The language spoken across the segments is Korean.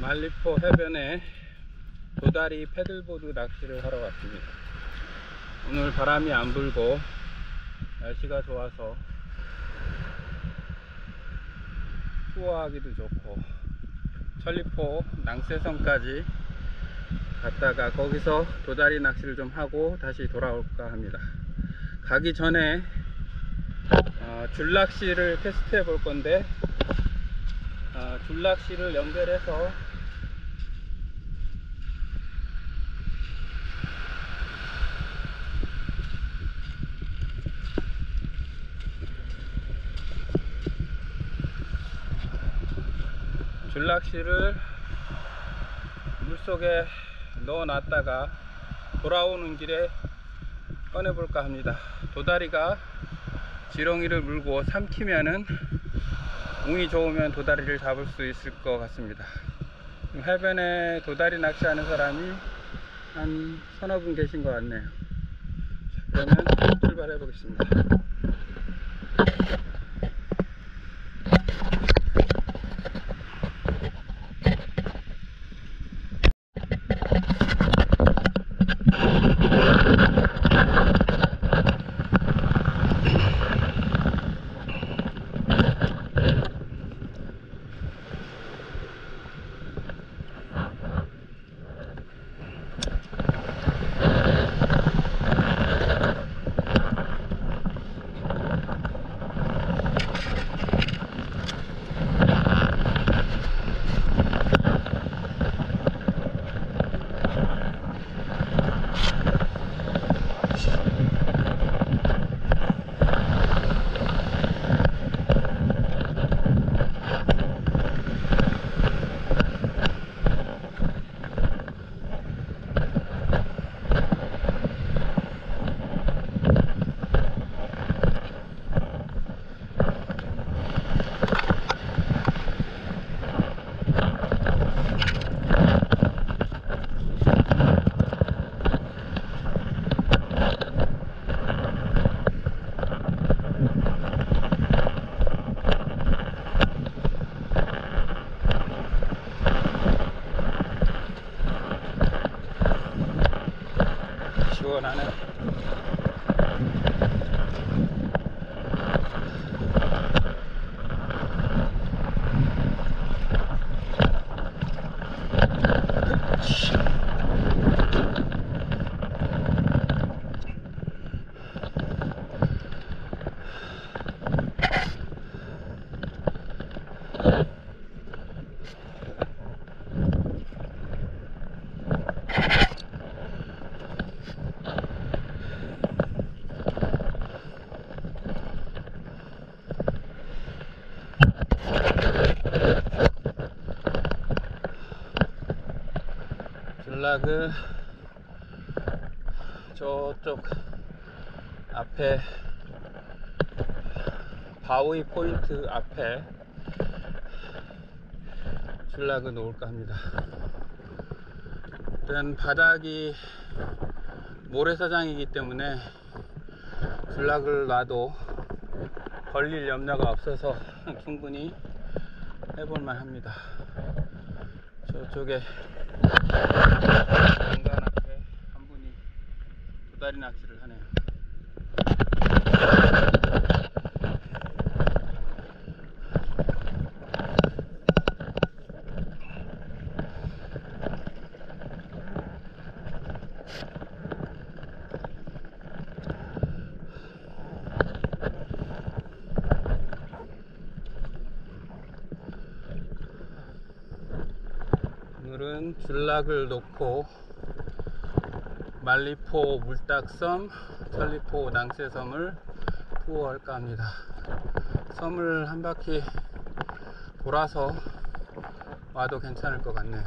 말리포 해변에 도다리 패들보드 낚시를 하러 왔습니다. 오늘 바람이 안 불고 날씨가 좋아서 투어하기도 좋고, 천리포 낭새섬까지 갔다가 거기서 도다리 낚시를 좀 하고 다시 돌아올까 합니다. 가기 전에 줄낚시를 테스트 해 볼 건데, 줄낚시를 연결해서 줄낚시를 물속에 넣어 놨다가 돌아오는 길에 꺼내 볼까 합니다. 도다리가 지렁이를 물고 삼키면은 운이 좋으면 도다리를 잡을 수 있을 것 같습니다. 해변에 도다리 낚시하는 사람이 한 서너 분 계신 것 같네요. 자, 그러면 출발해 보겠습니다. 시원하네. 줄락은 저쪽 앞에 바위 포인트 앞에 줄락을 놓을까 합니다. 일단 바닥이 모래사장이기 때문에 줄락을 놔도 걸릴 염려가 없어서 충분히 해볼만 합니다. 저쪽에 공간 앞에 한 분이 도다리 낚시를 하네요. 오늘은 줄락을 놓고 말리포 물딱섬, 천리포 낭새섬을 투어할까 합니다. 섬을 한 바퀴 돌아서 와도 괜찮을 것 같네요.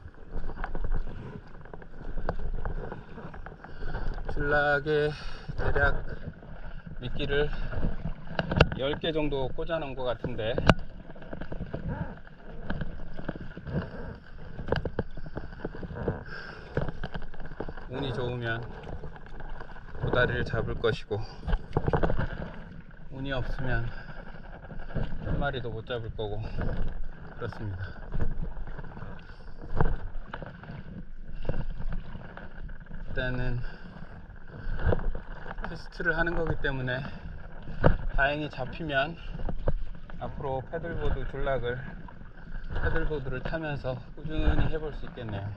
줄락에 대략 미끼를 10개 정도 꽂아 놓은 것 같은데, 운이 좋으면 도다리를 잡을 것이고, 운이 없으면 한 마리도 못 잡을 거고, 그렇습니다. 때는 테스트를 하는 거기 때문에 다행히 잡히면 앞으로 패들보드를 타면서 꾸준히 해볼 수 있겠네요.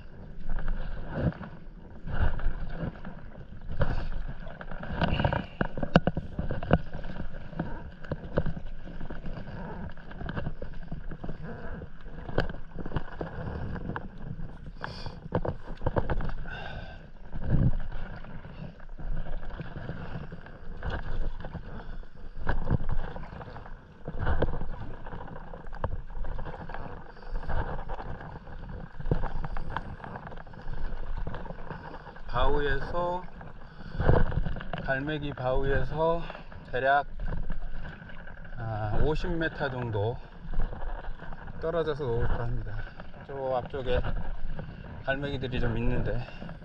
갈매기 바위에서 대략 50m 정도 떨어져서 놓을까 합니다. 저 앞쪽에 갈매기들이 좀 있는데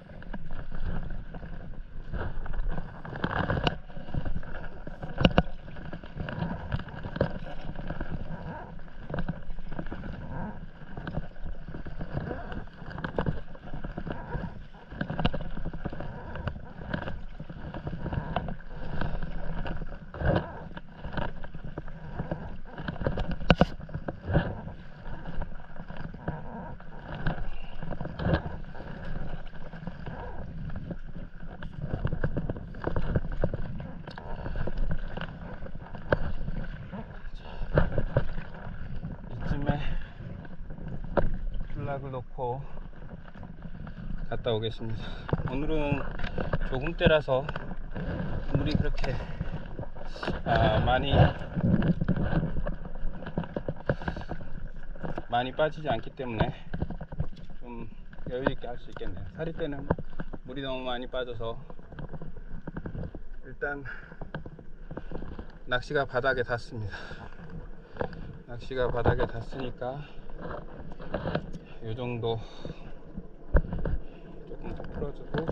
이쯤에 플락을 놓고 갔다 오겠습니다. 오늘은 조금때라서 물이 그렇게 많이 빠지지 않기 때문에 좀 여유있게 할 수 있겠네요. 사리 때는 물이 너무 많이 빠져서 일단 낚시가 바닥에 닿습니다. 낚시가 바닥에 닿으니까 이 정도 조금 더 풀어주고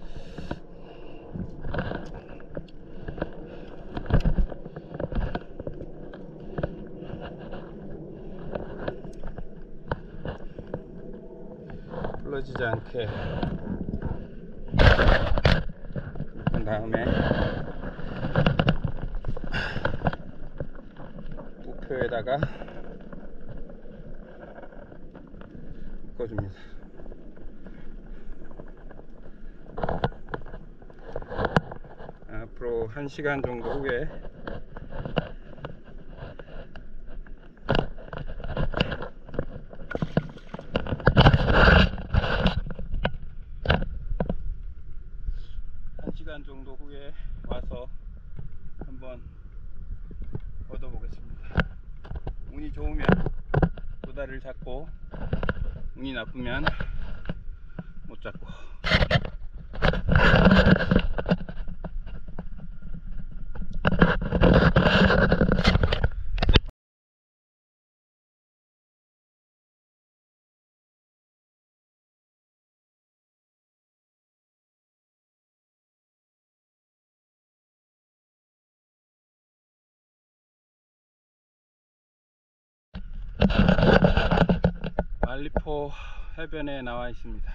풀어지지 않게 한 다음에 우표에다가 묶어줍니다. 앞으로 1시간 정도 후에 와서 한번 얻어보겠습니다. 운이 좋으면 도다리를 잡고 운이 나쁘면 못 잡고. 말리포 해변에 나와 있습니다.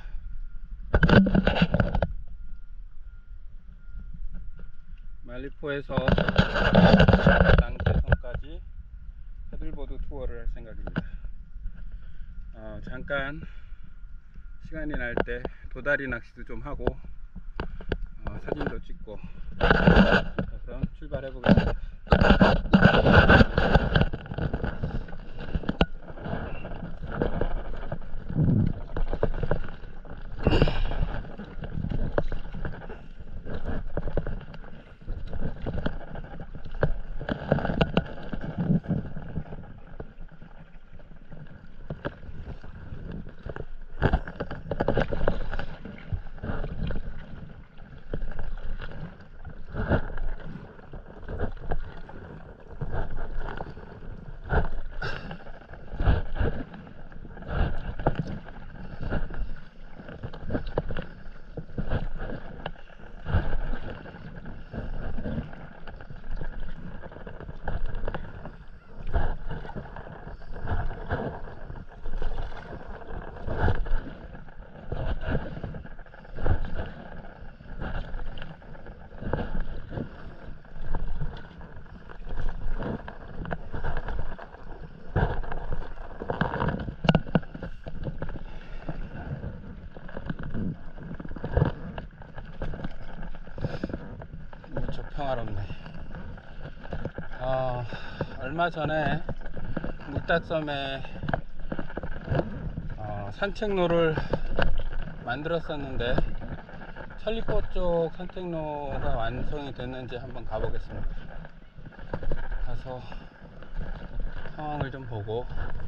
말리포에서 낭태섬까지 패들보드 투어를 할 생각입니다. 잠깐 시간이 날 때 도다리 낚시도 좀 하고 사진도 찍고. 자, 그럼 출발해 보겠습니다. 평화롭네. 얼마 전에 물딱섬에 산책로를 만들었었는데 천리포 쪽 산책로가 완성이 됐는지 한번 가보겠습니다. 가서 상황을 좀 보고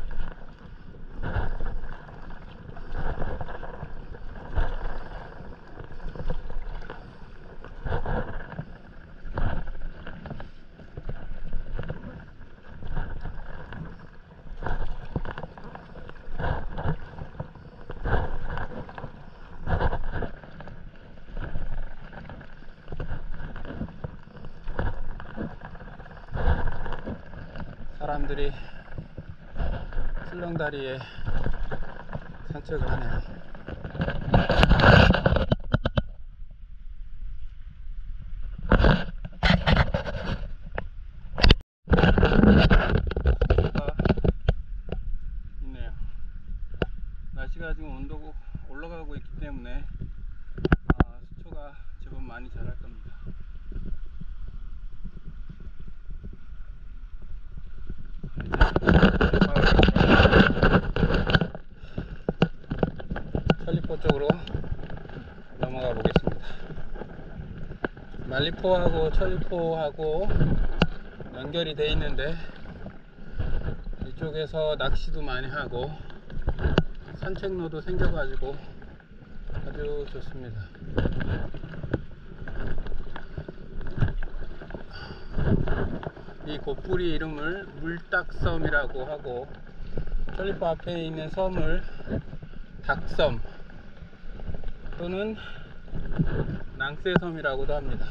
사람들이 출렁다리에 산책을 하네요. 있네요. 날씨가 지금 온도가 올라가고 있기 때문에 수초가 제법 많이 자랄 겁니다. 천리포 쪽으로 넘어가 보겠습니다. 만리포하고 천리포하고 연결이 돼 있는데 이쪽에서 낚시도 많이 하고 산책로도 생겨가지고 아주 좋습니다. 이 곧뿌리 이름을 물딱섬이라고 하고 천리포 앞에 있는 섬을 닭섬 또는 낭새섬이라고도 합니다.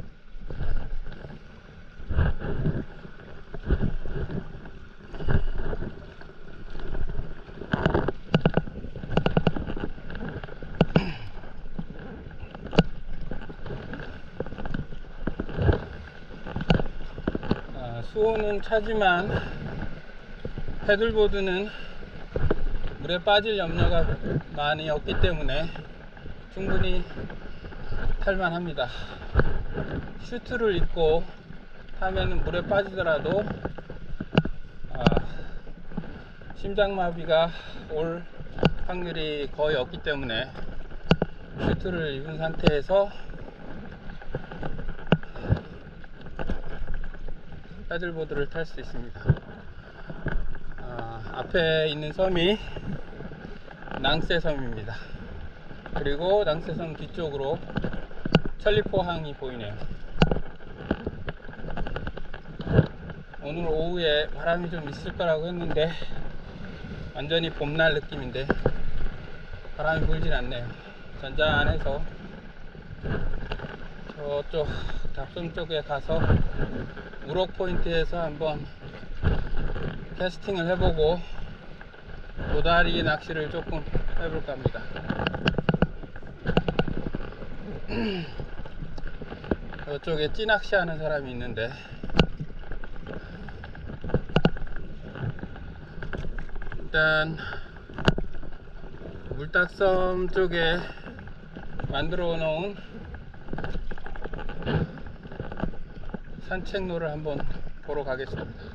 수온은 차지만 패들보드는 물에 빠질 염려가 많이 없기 때문에 충분히 탈만합니다. 슈트를 입고 타면 물에 빠지더라도 심장마비가 올 확률이 거의 없기 때문에 슈트를 입은 상태에서 패들보드를 탈 수 있습니다. 앞에 있는 섬이 낭새섬입니다. 그리고 낭새섬 뒤쪽으로 천리포항이 보이네요. 오늘 오후에 바람이 좀 있을 거라고 했는데 완전히 봄날 느낌인데 바람이 불진 않네요. 잔잔해서 저쪽 답섬 쪽에 가서 우럭 포인트에서 한번 캐스팅을 해보고 도다리 낚시를 조금 해볼까 합니다. 이쪽에 찌낚시 하는 사람이 있는데 일단 물딱섬 쪽에 만들어 놓은 산책로를 한번 보러 가겠습니다.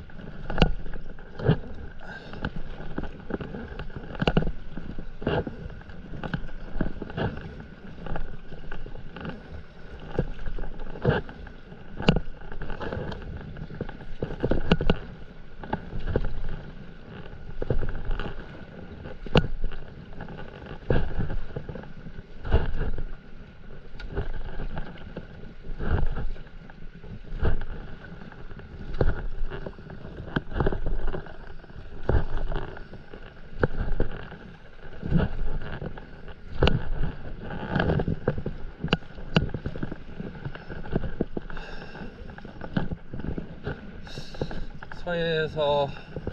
서해에서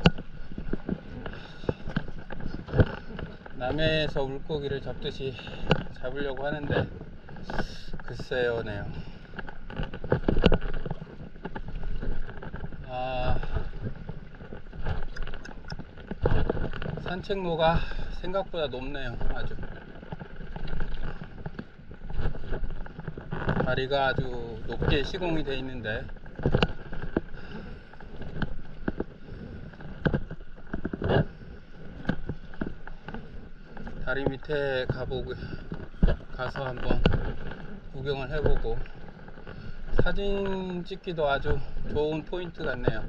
남해에서 물고기를 잡듯이 잡으려고 하는데 글쎄요네요. 산책로가 생각보다 높네요. 아주 다리가 아주 높게 시공이 되어 있는데 다리 밑에 가서 한번 구경을 해보고 사진 찍기도 아주 좋은 포인트 같네요.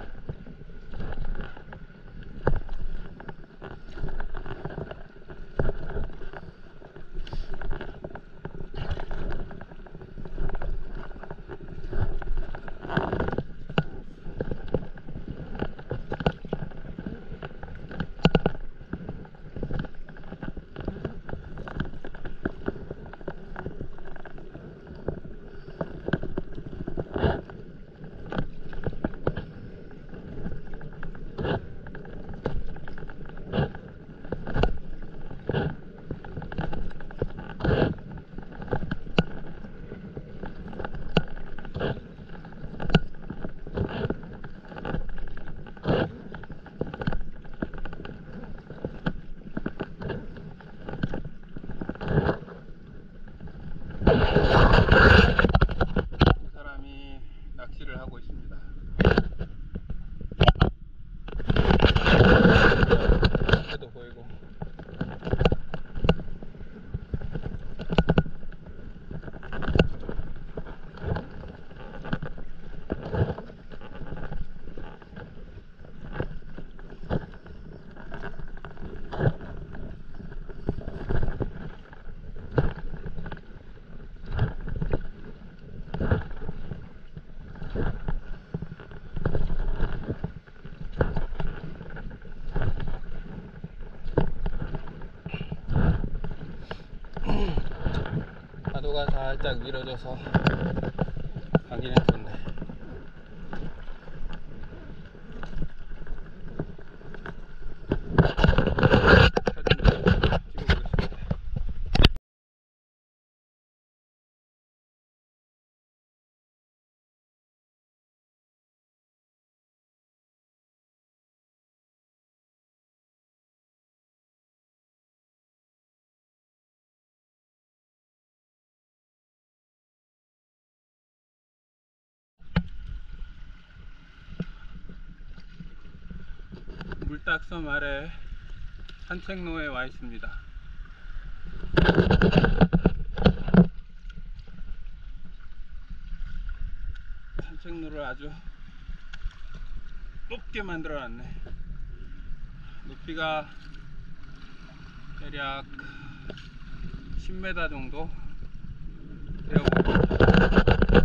사람이 낚시를 하고 있습니다. 해도 보이고 파도가 살짝 밀어져서 가기는 좋네. 사진 찍어보겠습니다. 물딱섬 아래 산책로에 와 있습니다. 산책로를 아주 높게 만들어 놨네. 높이가 대략 10m 정도 되어 보입니다.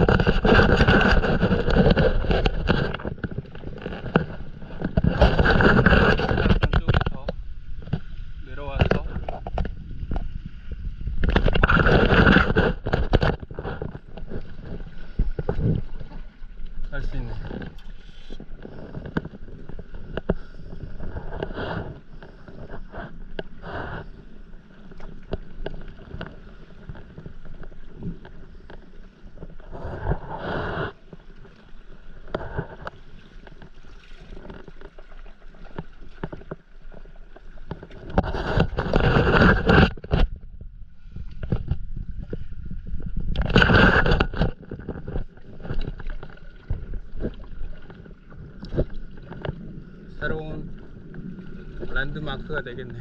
쪽에서 내려와서 갈 수 있네. 새로운 랜드마크가 되겠네.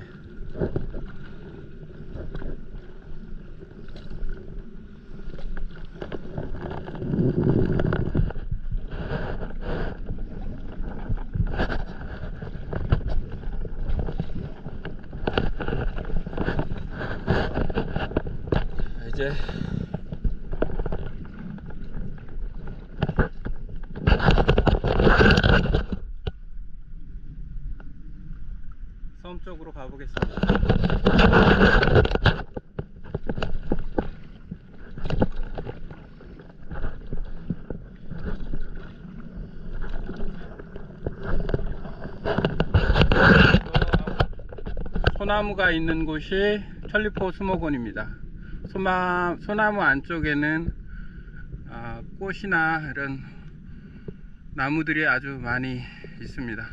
이제 섬 쪽으로 가보겠습니다. 소나무가 있는 곳이 천리포 수목원입니다. 소나무 안쪽에는 꽃이나 이런 나무들이 아주 많이 있습니다.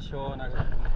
시원하게 덥네.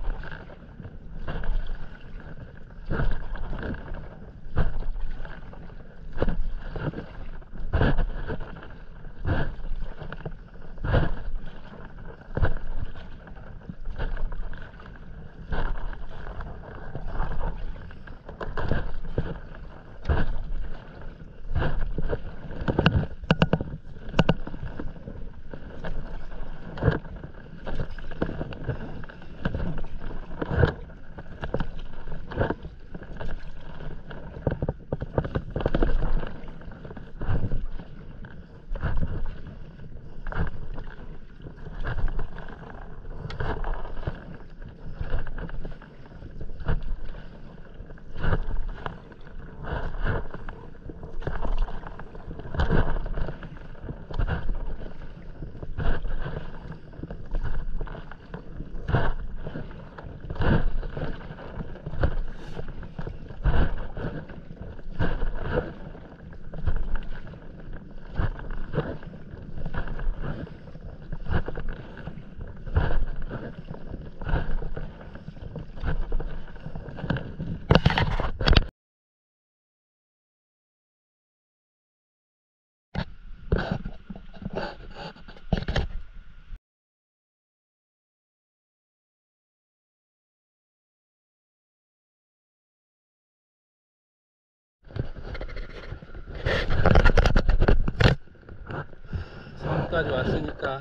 섬까지 왔으니까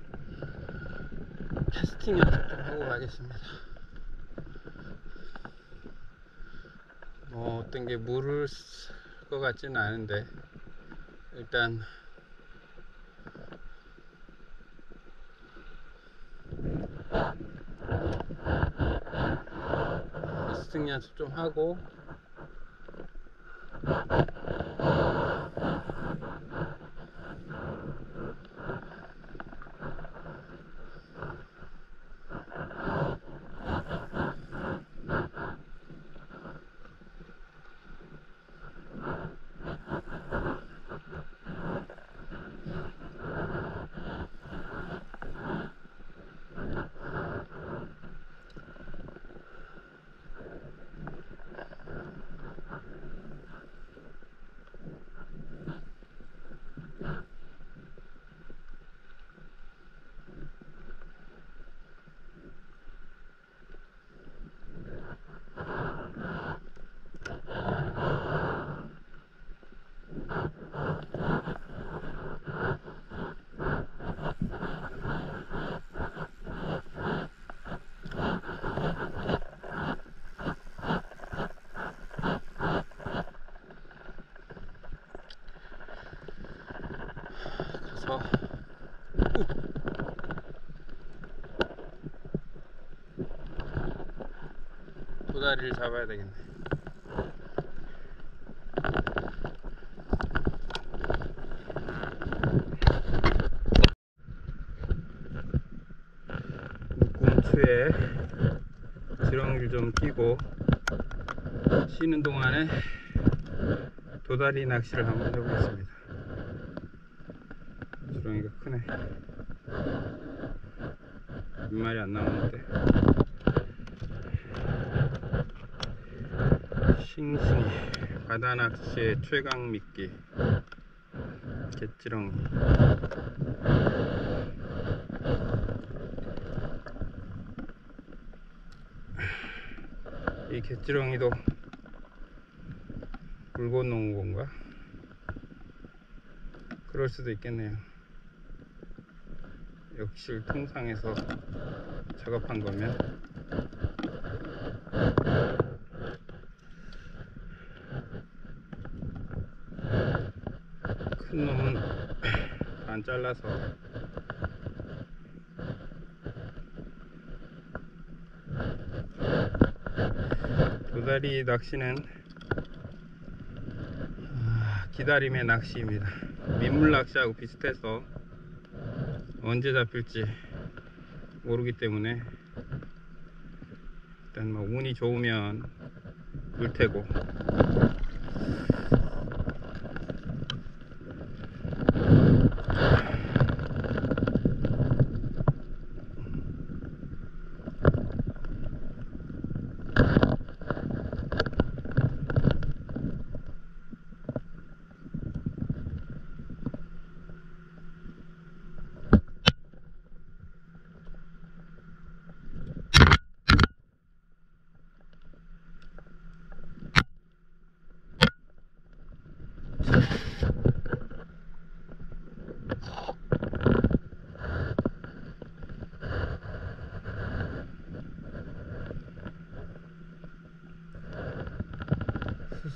캐스팅 연습 좀 하고 가겠습니다. 뭐 어떤 게 물을 쓸 것 같지는 않은데 일단 캐스팅 연습 좀 하고 가서 도다리를 잡아야 되겠네. 꿈추에 지렁이를 좀 끼고 쉬는 동안에 도다리 낚시를 한번 해보겠습니다. 지렁이가 크네. 몇 마리 안 나오는데. 싱싱이 바다 낚시의 최강 미끼 갯지렁이. 이 갯지렁이도 물 건너온 건가? 그럴 수도 있겠네요. 역실 통상에서 작업한 거면. 큰 놈은 반 잘라서 도다리 낚시는 기다림의 낚시입니다. 민물 낚시하고 비슷해서 언제 잡힐지 모르기 때문에 일단 뭐 운이 좋으면 물테고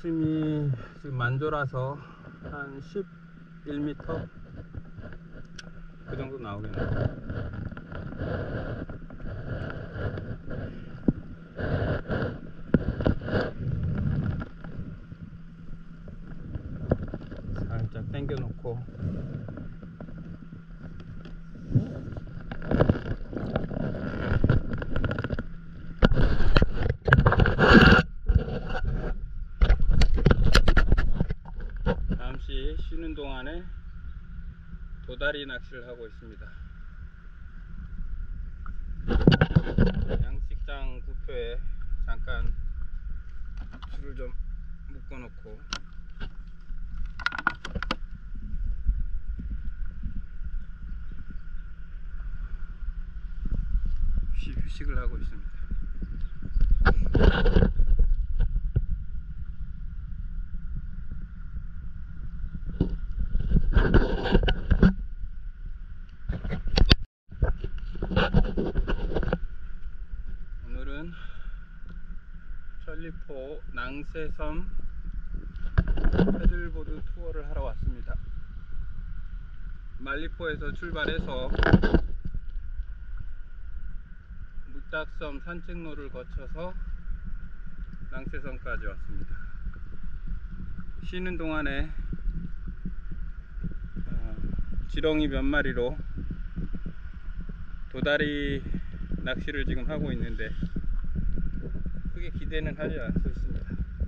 중심이 지금 만조라서 한 11m 그 정도 나오겠네요. 살짝 당겨 놓고 잠시 쉬는 동안에 도다리 낚시를 하고 있습니다. 양식장 구표에 잠깐 줄을 좀 묶어 놓고 휴식을 하고 있습니다. 오늘은 천리포 낭새섬 패들보드 투어를 하러 왔습니다. 말리포에서 출발해서 물딱섬 산책로를 거쳐서 낭새섬까지 왔습니다. 쉬는 동안에 지렁이 몇 마리로 도다리 낚시를 지금 하고 있는데 크게 기대는 하지 않고 있습니다.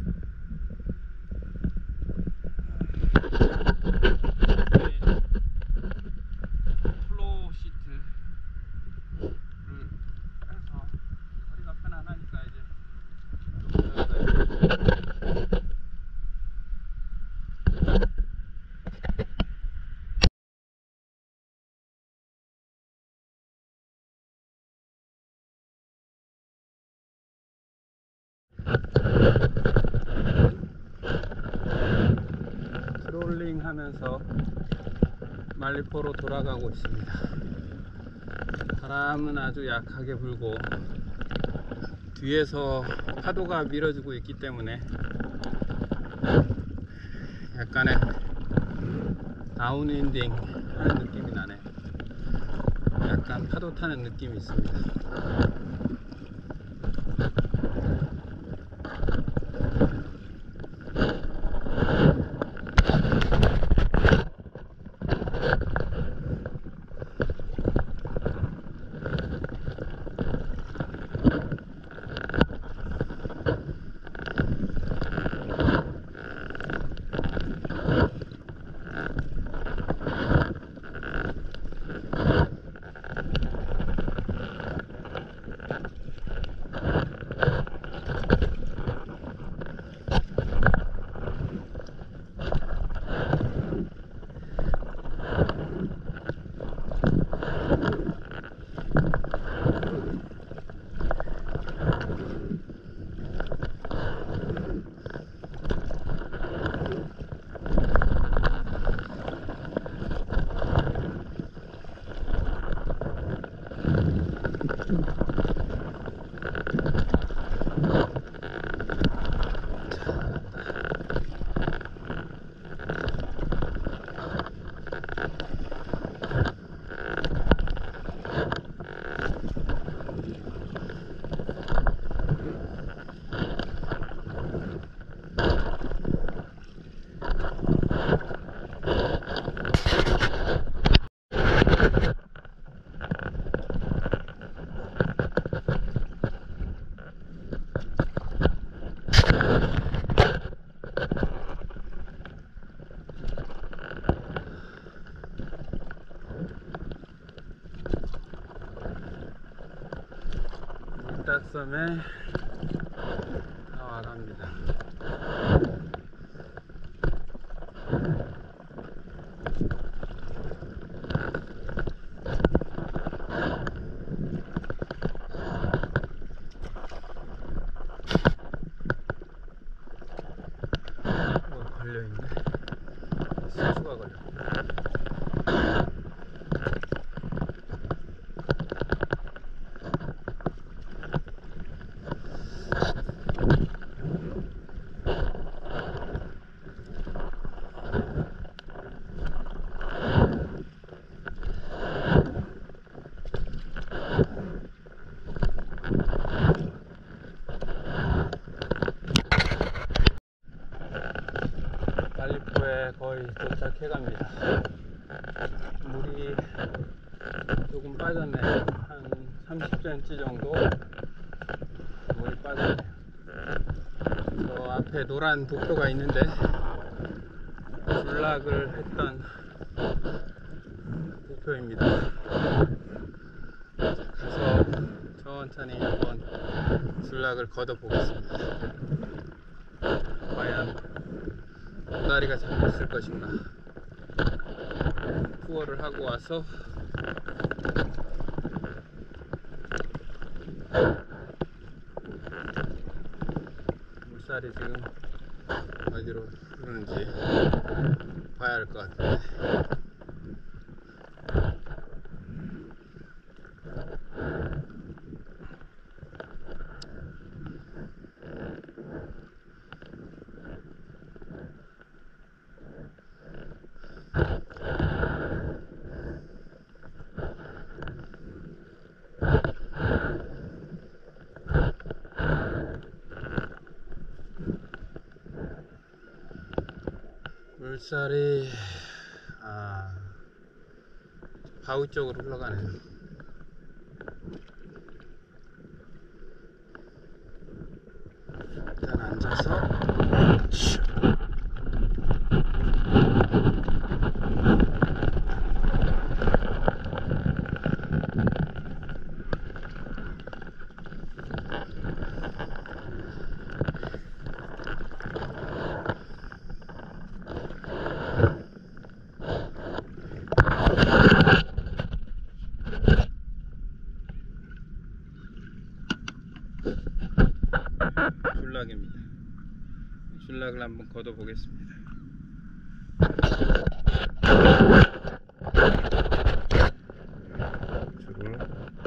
플로우 시트를 해서 허리가 편안하니까 이제 트롤링 하면서 말리포로 돌아가고 있습니다. 바람은 아주 약하게 불고 뒤에서 파도가 밀어주고 있기 때문에 약간의 다운윈딩 하는 느낌이 나네요. 약간 파도 타는 느낌이 있습니다. 물딱섬에 다 와갑니다. 걸려있네. 수수가 걸렸네. 캐갑니다. 물이 조금 빠졌네요. 한 30cm 정도 물이 빠졌네요. 저 앞에 노란 도표가 있는데 군락을 했던 도표입니다. 가서 천천히 한번 군락을 걷어 보겠습니다. 과연 도다리가 잡혔을 것인가. 투어를 하고 와서 물살이 지금 어디로 흐르는지 봐야 할 것 같은데. 물살이 바위 쪽으로 흘러가네요. 일단 앉아서 줄락입니다. 줄락을 한번 걷어 보겠습니다. 줄을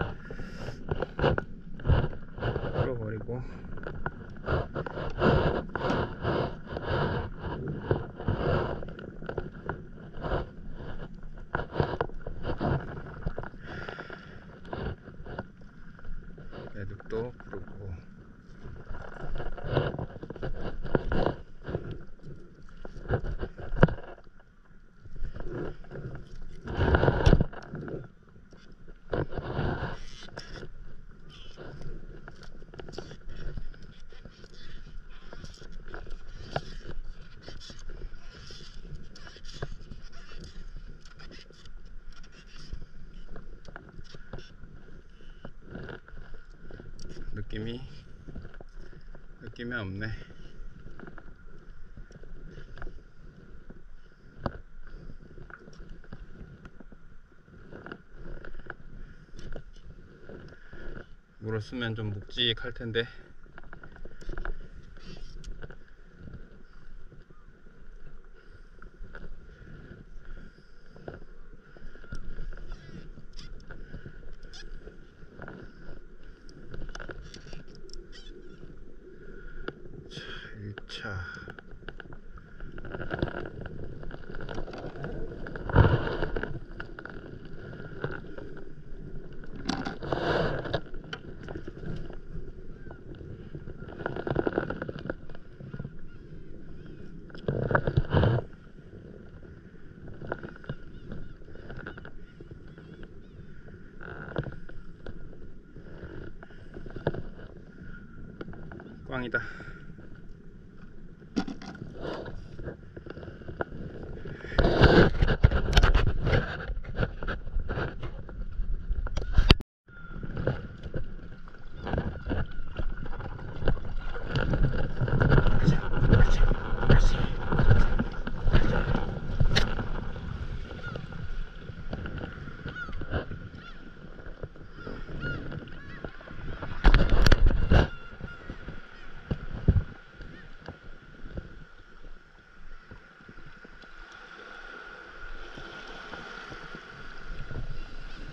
풀어버리고 애둑도 부르고 느낌이 없네. 물을 쓰면 좀 묵직할 텐데. 자, 1차 꽝이다.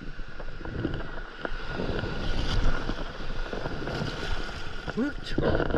차가워.